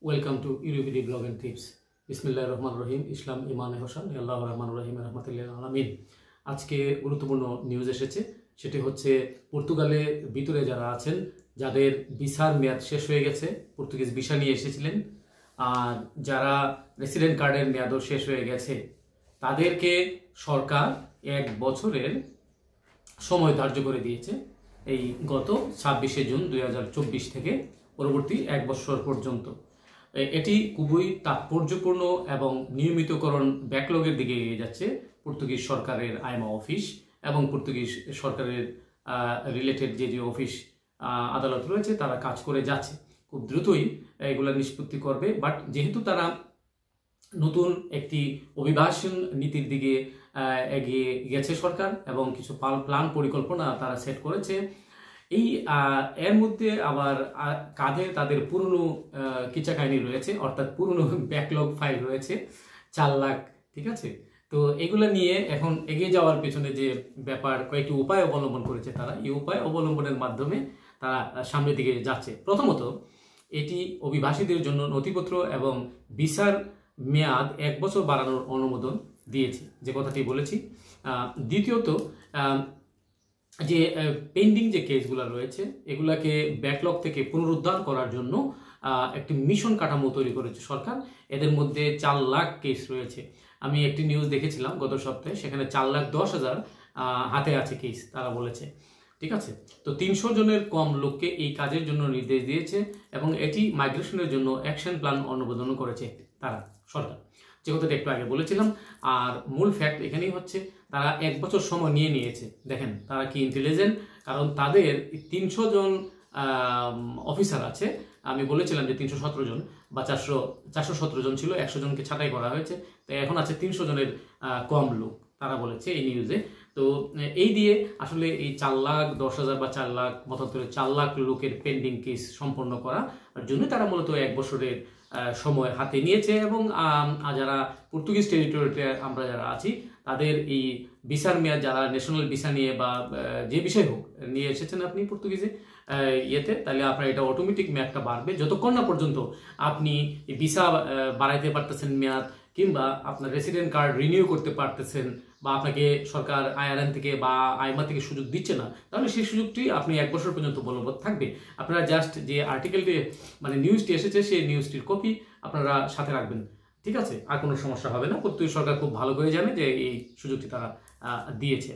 Welcome to ইউরোপিডি blog and tips. বিসমিল্লাহির রহমানির রহিম। ইসলাম ইমানে হোসেন আল্লাহ রহমানুর রহিম রহমতুল্লাহ আলামিন। আজকে গুরুত্বপূর্ণ নিউজ এসেছে, সেটি হচ্ছে পর্তুগালের ভিতরে যারা আছেন, যাদের ভিসার মেয়াদ শেষ হয়ে গেছে, পর্তুগিজ ভিসা নিয়ে এসেছিলেন, আর যারা রেসিডেন্ট কার্ডের মেয়াদও শেষ হয়ে গেছে, তাদেরকে সরকার 1 বছরের সময় ধার্য করে দিয়েছে। এই গত 26শে জুন 2024 থেকে পরবর্তী 1 বছর পর্যন্ত। এটি খুবই তাৎপর্যপূর্ণ এবং নিয়মিতকরণ ব্যাকলগের দিকে এগিয়ে যাচ্ছে পর্তুগিজ সরকারের আইমা অফিস এবং পর্তুগিজ সরকারের রিলেটেড যে অফিস আদালত রয়েছে, তারা কাজ করে যাচ্ছে। খুব দ্রুতই এগুলো নিষ্পত্তি করবে। বাট যেহেতু তারা নতুন একটি অভিবাসন নীতির দিকে এগিয়ে গেছে সরকার এবং কিছু প্ল্যান পরিকল্পনা তারা সেট করেছে, এই এর মধ্যে আবার কাঁধে তাদের পুরনো কিচা কাহিনী রয়েছে, অর্থাৎ পুরনো ব্যাকলগ ফাইল রয়েছে 4 লাখ। ঠিক আছে, তো এগুলো নিয়ে এখন এগিয়ে যাওয়ার পেছনে যে ব্যাপার, কয়েকটি উপায় অবলম্বন করেছে তারা। এই উপায় অবলম্বনের মাধ্যমে তারা সামনের দিকে যাচ্ছে। প্রথমত, এটি অভিবাসীদের জন্য নথিপত্র এবং ভিসার মেয়াদ 1 বছর বাড়ানোর অনুমোদন দিয়েছে, যে কথাটি বলেছি। দ্বিতীয়ত, যে পেন্ডিং যে কেসগুলো রয়েছে, এগুলাকে ব্যাকলগ থেকে পুনরুদ্ধার করার জন্য একটি মিশন কাঠামো তৈরি করেছে সরকার। এদের মধ্যে 4 লাখ কেস রয়েছে। আমি একটি নিউজ দেখেছিলাম গত সপ্তাহে, সেখানে 4,10,000 হাতে আছে কেস, তারা বলেছে। ঠিক আছে, তো 300 জনের কম লোককে এই কাজের জন্য নির্দেশ দিয়েছে এবং এটি মাইগ্রেশনের জন্য অ্যাকশন প্ল্যান অনুমোদন করেছে তারা, সরকার, যে কথাটা একটু আগে বলেছিলাম। আর মূল ফ্যাক্ট এখানেই হচ্ছে, তারা 1 বছর সময় নিয়েছে। দেখেন তারা কি ইন্টেলিজেন্ট, কারণ তাদের 300 জন অফিসার আছে। আমি বলেছিলাম যে 317 জন বা 417 জন ছিল, 100 জনকে ছাঁটাই করা হয়েছে, তো এখন আছে 300 জনের কম লোক, তারা বলেছে এই নিউজে। তো এই দিয়ে আসলে এই 4,10,000 বা 4 লাখ মতান্তরে 4 লাখ লোকের পেন্ডিং কেস সম্পন্ন করার জন্য তারা মূলত 1 বছরের সময় হাতে নিয়েছে। এবং যারা পর্তুগিজ টেরিটরিতে আমরা যারা আছি, তাদের এই ভিসার মেয়াদ, যারা ন্যাশনাল ভিসা নিয়ে বা যে বিষয় হোক নিয়ে এসেছেন আপনি পর্তুগিজে তাহলে আপনার এটা অটোমেটিক মেয়াদটা বাড়বে, যতক্ষণ না পর্যন্ত আপনি ভিসা বাড়াইতে পারতেছেন মেয়াদ, কিংবা আপনার রেসিডেন্ট কার্ড রিনিউ করতে পারতেছেন, বা আপনাকে সরকার আইআরএন থেকে বা আইমা থেকে সুযোগ দিচ্ছে না, তাহলে সেই সুযোগটি আপনি 1 বছর পর্যন্ত বলবৎ থাকবে। আপনারা জাস্ট যে আর্টিকেলটি মানে নিউজটি এসেছে, সেই নিউজটির কপি আপনারা সাথে রাখবেন। ঠিক আছে, আর কোনো সমস্যা হবে না। পর্তুগিজ সরকার খুব ভালো করে জানে যে এই সুযোগটি তারা দিয়েছে।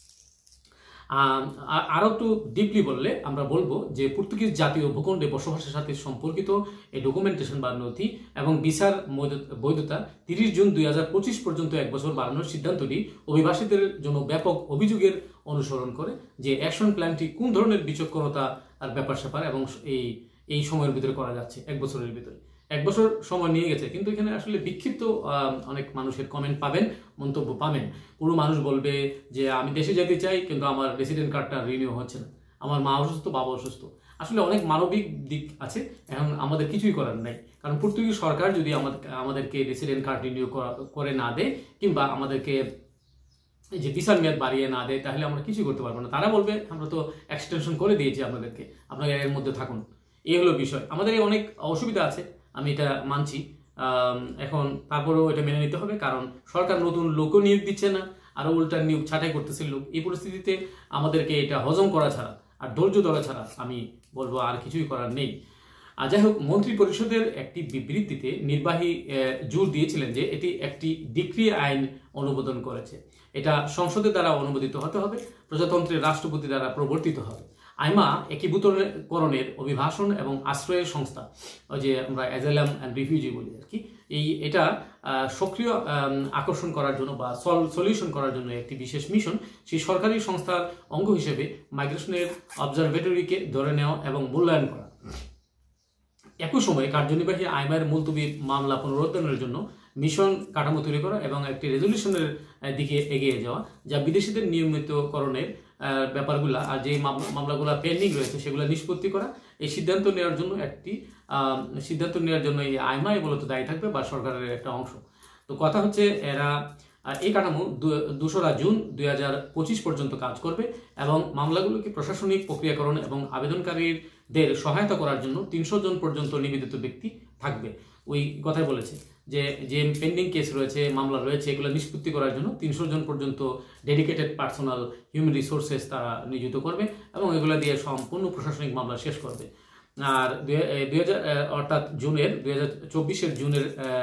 আরও একটু ডিপলি বললে আমরা বলবো যে পর্তুগিজ জাতীয় ভূখণ্ডে বসবাসের সাথে সম্পর্কিত এই ডকুমেন্টেশন বা নথি এবং ভিসার বৈধতা 30 জুন 2025 পর্যন্ত 1 বছর বাড়ানোর সিদ্ধান্তটি অভিবাসীদের জন্য ব্যাপক অভিযোগের অনুসরণ করে, যে অ্যাকশন প্ল্যানটি কোন ধরনের বিচক্ষণতা আর ব্যাপার স্যাপার এবং এই সময়ের ভিতরে করা যাচ্ছে। 1 বছরের ভিতরে 1 বছর সময় নিয়ে গেছে, কিন্তু এখানে আসলে বিক্ষিপ্ত অনেক মানুষের কমেন্ট পাবেন, মন্তব্য পাবেন। কোনো মানুষ বলবে যে আমি দেশে যেতে চাই, কিন্তু আমার রেসিডেন্ট কার্ডটা রিনিউ হচ্ছে না, আমার মা অসুস্থ, বাবা অসুস্থ। আসলে অনেক মানবিক দিক আছে, এখন আমাদের কিছুই করার নাই। কারণ পর্তুগিজ সরকার যদি আমাদেরকে রেসিডেন্ট কার্ড রিনিউ করে না দেয়, কিংবা আমাদেরকে যে ভিসার মেয়াদ বাড়িয়ে না দেয়, তাহলে আমরা কিছুই করতে পারবো না। তারা বলবে আমরা তো এক্সটেনশন করে দিয়েছি আপনাদেরকে, আপনারা এর মধ্যে থাকুন। এই হলো বিষয়। আমাদের অনেক অসুবিধা আছে, আমি এটা মানছি। এখন তারপরেও এটা মেনে নিতে হবে, কারণ সরকার নতুন লোকও নিয়োগ দিচ্ছে না, আরও উল্টা নিয়োগ ছাঁটাই করতেছে লোক। এই পরিস্থিতিতে আমাদেরকে এটা হজম করা ছাড়া আর ধৈর্য ধরা ছাড়া আমি বলবো আর কিছুই করার নেই। আর যাই হোক, মন্ত্রী পরিষদের একটি বিবৃতিতে নির্বাহী জোর দিয়েছিলেন যে এটি একটি ডিক্রি আইন অনুমোদন করেছে। এটা সংসদের দ্বারা অনুমোদিত হতে হবে, প্রজাতন্ত্রের রাষ্ট্রপতি দ্বারা প্রবর্তিত হবে। আইমা একীভূতকরণের অভিবাসন এবং আশ্রয়ের সংস্থা, যে আমরা অ্যাজাইলাম অ্যান্ড রিফিউজি বলি আর কি, এটা সক্রিয় আকর্ষণ করার জন্য বা সলিউশন করার জন্য একটি বিশেষ মিশন। সেই সরকারি সংস্থার অঙ্গ হিসেবে মাইগ্রেশনের অবজারভেটরিকে ধরে নেওয়া এবং মূল্যায়ন করা। একই সময়ে কার্যনির্বাহী আইমার মুলতবি মামলা পুনরুদ্ধারের জন্য মিশন কাঠামো তৈরি করা এবং একটি রেজলিউশনের দিকে এগিয়ে যাওয়া, যা বিদেশিদের নিয়মিতকরণের ব্যাপারগুলা আর যে মামলাগুলো পেন্ডিং রয়েছে সেগুলো নিষ্পত্তি করা। এই সিদ্ধান্ত নেওয়ার জন্য এই আইমাই মূলত দায়ী থাকবে, বা সরকারের একটা অংশ। তো কথা হচ্ছে, এরা এই কাঠামো 2রা জুন 2025 পর্যন্ত কাজ করবে এবং মামলাগুলোকে প্রশাসনিক প্রক্রিয়াকরণ এবং আবেদনকারীর দের সহায়তা করার জন্য 300 জন পর্যন্ত নিবেদিত ব্যক্তি থাকবে। ওই কথাই বলেছে যে যে পেন্ডিং কেস রয়েছে, মামলা রয়েছে, এগুলো নিষ্পত্তি করার জন্য 300 জন পর্যন্ত ডেডিকেটেড পার্সোনাল হিউম্যান রিসোর্সেস তারা নিয়োজিত করবে এবং এগুলো দিয়ে সম্পূর্ণ প্রশাসনিক মামলা শেষ করবে। আর 2000 অর্থাৎ 2024 জুনের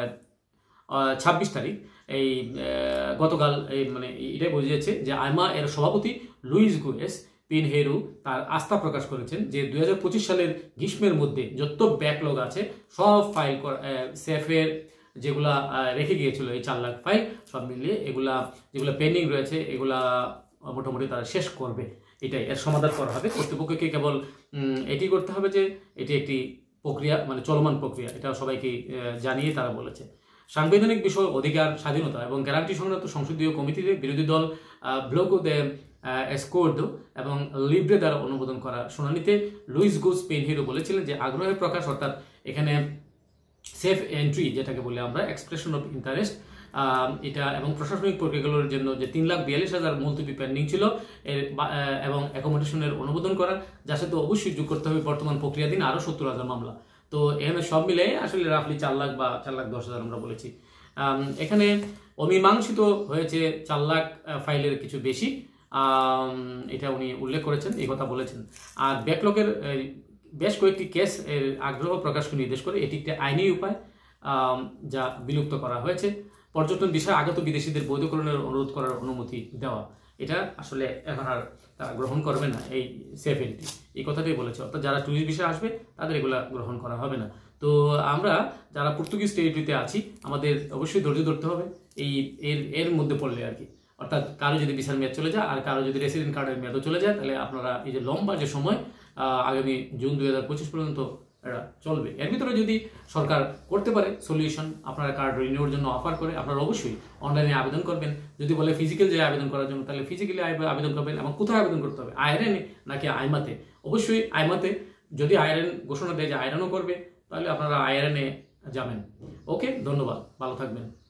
26 তারিখ এই গতকাল মানে এটাই বোঝা যাচ্ছে যে আইমা এর সভাপতি লুইস গুয়েস পিনহেরু তার আস্থা প্রকাশ করেছেন যে 2025 সালের গ্রীষ্মের মধ্যে যত ব্যাকলগ আছে সব ফাইল সেফের যেগুলা রেখে গিয়েছিল, এই 4 লাখ ফাইল সব মিলিয়ে এগুলা যেগুলো পেন্ডিং রয়েছে এগুলা মোটামুটি তারা শেষ করবে। এটাই এর সমাধান করা হবে। কর্তৃপক্ষকে কেবল এটি করতে হবে যে এটি একটি প্রক্রিয়া, মানে চলমান প্রক্রিয়া, এটা সবাইকে জানিয়ে তারা বলেছে। সাংবিধানিক বিষয়, অধিকার, স্বাধীনতা এবং গ্যারান্টি সংক্রান্ত সংসদীয় কমিটিতে বিরোধী দল ব্লকো দে এসকোর্ডো এবং লিব্রে দ্বারা অনুমোদন করা শুনানিতে লুইস গুস পিনহেরু বলেছিলেন যে আগ্রহের প্রকাশ, অর্থাৎ এখানে সেফ এন্ট্রি যেটাকে বলে আমরা এক্সপ্রেশন অফ ইন্টারেস্ট, এটা এবং প্রশাসনিক প্রক্রিয়াগুলোর জন্য যে 3,42,000 মুলতবি পেন্ডিং ছিল এবং অ্যাকোমোডেশনের অনুমোদন করার, যার সাথে অবশ্যই যোগ করতে হবে বর্তমান প্রক্রিয়াধীন আরও 70,000 মামলা। তো এখানে সব মিলে আসলে রাফলি 4 লাখ বা 4,10,000 আমরা বলেছি। এখানে অমীমাংসিত হয়েছে 4 লাখ ফাইলের কিছু বেশি, এটা উনি উল্লেখ করেছেন, এই কথা বলেছেন। আর ব্যাকলগের বেশ কয়েকটি কেস এর আগ্রহ প্রকাশকে নির্দেশ করে এটি একটি আইনি উপায় যা বিলুপ্ত করা হয়েছে। পর্যটন বিষয়ে আগত বিদেশিদের বৈধকরণের অনুরোধ করার অনুমতি দেওয়া, এটা আসলে এখন আর তারা গ্রহণ করবে না, এই সেফ এন্ট্রি এই কথাটাই বলেছে। অর্থাৎ যারা টুরিস্ট বিষয়ে আসবে তাদের এগুলা গ্রহণ করা হবে না। তো আমরা যারা পর্তুগিজ টেরিটরিতে আছি আমাদের অবশ্যই ধৈর্য ধরতে হবে এর মধ্যে পড়লে আর কি। অর্থাৎ কারো যদি ভিসার মেয়াদ চলে যায় আর কারো যদি রেসিডেন্ট কার্ডের মেয়াদও চলে যায়, তাহলে আপনারা এই যে লম্বা যে সময় আগামী জুন 2025 পর্যন্ত এটা চলবে, এর ভিতরে যদি সরকার করতে পারে সলিউশন, আপনারা কার্ড রিনিউর জন্য অফার করে, আপনারা অবশ্যই অনলাইনে আবেদন করবেন। যদি বলে ফিজিক্যাল যে আবেদন করার জন্য, তাহলে ফিজিক্যালি আবেদন করবেন। এবং কোথায় আবেদন করতে হবে, আইরনে নাকি আইমাতে? অবশ্যই আইমাতে। যদি আইরন ঘোষণা দেয় যে আইরনও করবে, তাহলে আপনারা আইরনে যাবেন। ওকে, ধন্যবাদ, ভালো থাকবেন।